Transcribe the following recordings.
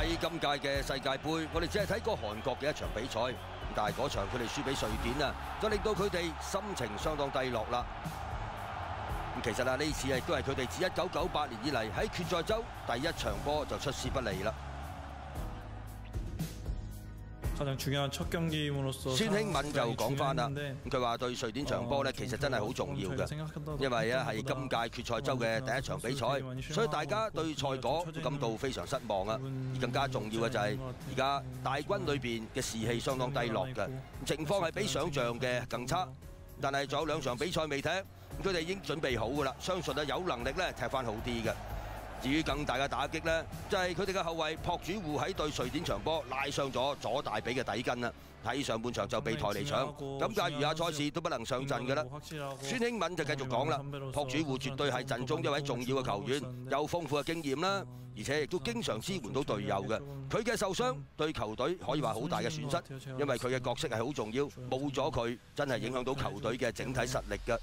喺今屆嘅世界盃，我哋只係睇過韓國嘅一場比賽，但係嗰場佢哋輸俾瑞典啊，就令到佢哋心情相當低落啦。咁其實啊，呢次亦都係佢哋自1998年以嚟喺決賽周第一場波就出師不利啦。 孫興敏就講翻啦，佢話對瑞典場波咧，其實真係好重要嘅，因為咧係今屆決賽周嘅第一場比賽，所以大家對賽果都感到非常失望啊。而更加重要嘅就係而家大軍裏邊嘅士氣相當低落嘅，情況係比想像嘅更差。但係仲有2場比賽未踢，佢哋已經準備好㗎啦，相信啊有能力咧踢翻好啲嘅。 至於更大嘅打擊呢，就係佢哋嘅後衞朴主戶喺對瑞典場波拉傷咗左大髀嘅底筋啦，喺上半場就被抬離場，咁假如下賽事都不能上陣嘅啦。孫興敏就繼續講啦，朴主戶絕對係陣中一位重要嘅球員，有豐富嘅經驗啦，而且亦都經常支援到隊友嘅。佢嘅受傷對球隊可以話好大嘅損失，因為佢嘅角色係好重要，冇咗佢真係影響到球隊嘅整體實力嘅。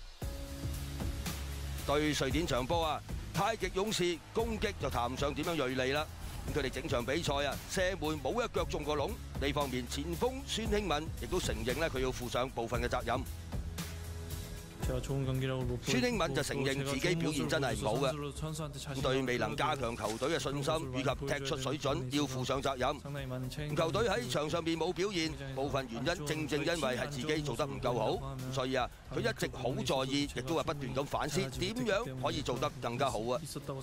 對瑞典場波啊！ 太極勇士攻擊就談唔上點樣鋭利啦，咁佢哋整場比賽啊射門冇一腳中過籠，呢方面前鋒孫興敏亦都承認咧佢要負上部分嘅責任。孫興敏就承認自己表現真係唔好嘅，對未能加強球隊嘅信心以及踢出水準要負上責任。球隊喺場上邊冇表現，部分原因正正因為係自己做得唔夠好，所以啊佢一直好在意，亦都係不斷咁反思點樣可以做得更加好啊。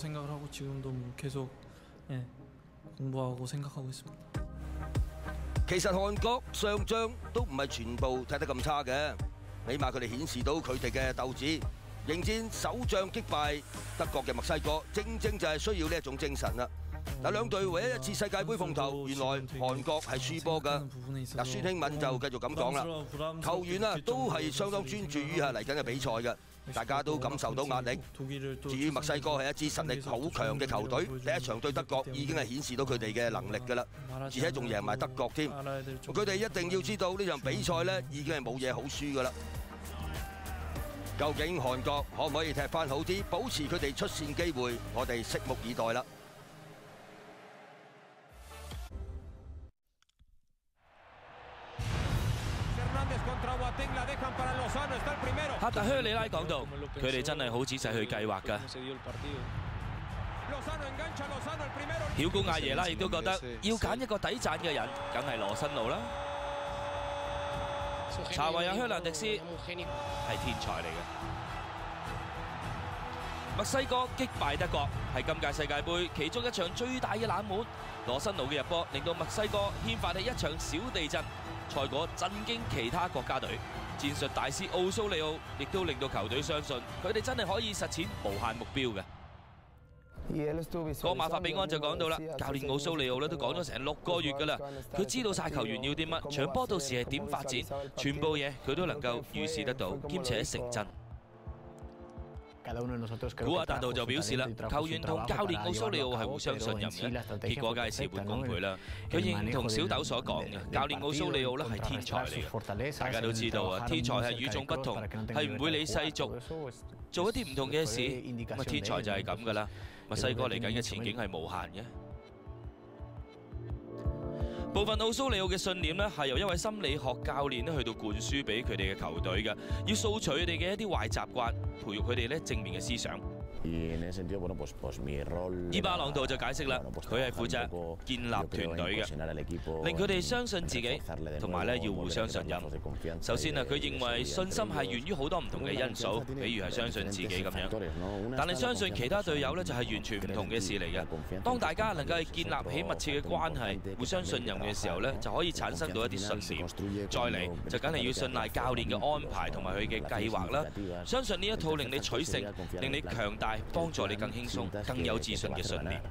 其實韓國上將都唔係全部踢得咁差嘅。 起碼佢哋顯示到佢哋嘅鬥志，迎戰首仗擊敗德國嘅墨西哥，正正就係需要呢一種精神啦。嗱，兩隊唯一一次世界盃碰頭，原來韓國係輸波㗎。嗱，孫興敏就繼續咁講啦，球員啊都係相當專注於嚟緊嘅比賽嘅，大家都感受到壓力。至於墨西哥係一支實力好強嘅球隊，第一場對德國已經係顯示到佢哋嘅能力㗎啦，而且仲贏埋德國添。佢哋一定要知道呢場比賽咧已經係冇嘢好輸㗎啦。 究竟韓國可唔可以踢返好啲，保持佢哋出線機會？我哋拭目以待啦。 哈特靴里拉講到，佢哋真係好仔細去計劃㗎。曉高亞耶拉亦都覺得要揀一個抵讚嘅人，梗係羅辛奴啦。 查維亞·靴蘭迪斯係天才嚟嘅。墨西哥擊敗德國係今屆世界盃其中一場最大嘅冷門。羅辛奴嘅入波令到墨西哥掀發起一場小地震，賽果震驚其他國家隊。戰術大師奧蘇利奧亦都令到球隊相信佢哋真係可以實踐無限目標嘅。 哥馬法比安就講到啦，教練奧蘇利奧咧都講咗成6個月㗎啦，佢知道晒球員要啲乜，場波到時係點發展，全部嘢佢都能夠預示得到，兼且成真。古亞達道就表示啦，球員同教練奧蘇利奧係互相信任嘅，結果梗係事半功倍啦。佢認同小豆所講嘅，教練奧蘇利奧咧係天才嚟嘅。大家都知道啊，天才係與眾不同，係唔會理世俗，做一啲唔同嘅事。咁啊，天才就係咁㗎啦。墨西哥嚟緊嘅前景係無限嘅。部分奧蘇利奧嘅信念咧，係由一位心理學教練咧去到灌輸俾佢哋嘅球隊嘅，要掃除佢哋嘅一啲壞習慣，培育佢哋咧正面嘅思想。伊巴朗道就解釋啦，佢係負責建立團隊嘅，令佢哋相信自己，同埋咧要互相信任。首先啊，佢認為信心係源於好多唔同嘅因素，比如係相信自己咁樣。但係相信其他隊友咧就係完全唔同嘅事嚟嘅。當大家能夠係建立起密切嘅關係，互相信任嘅時候咧，就可以產生到一啲信念。再嚟就梗係要信賴教練嘅安排同埋佢嘅計劃啦。相信呢一套令你取勝、令你強大、幫助你更輕鬆、更有自信嘅信念。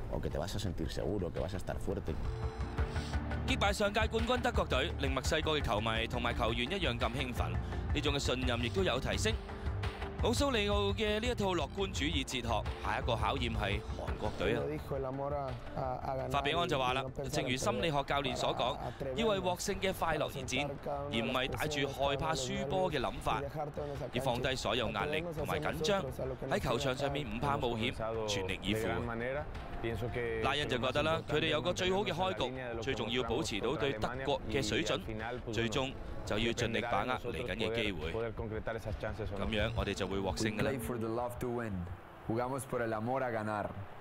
擊敗上屆冠軍德國隊，令墨西哥嘅球迷同埋球員一樣咁興奮，呢種嘅信任亦都有提升。奧蘇利奧嘅呢一套樂觀主義哲學，下一個考驗係韓國隊啊。法比安就話啦，正如心理學教練所講，要為獲勝嘅快樂而戰，而唔係帶住害怕輸波嘅諗法，要放低所有壓力同埋緊張，喺球場上面唔怕冒險，全力以赴。 拉恩就覺得啦，佢哋有個最好嘅開局，最重要保持到對德國嘅水準，最終就要盡力把握嚟緊嘅機會。咁樣我哋就會獲勝㗎啦。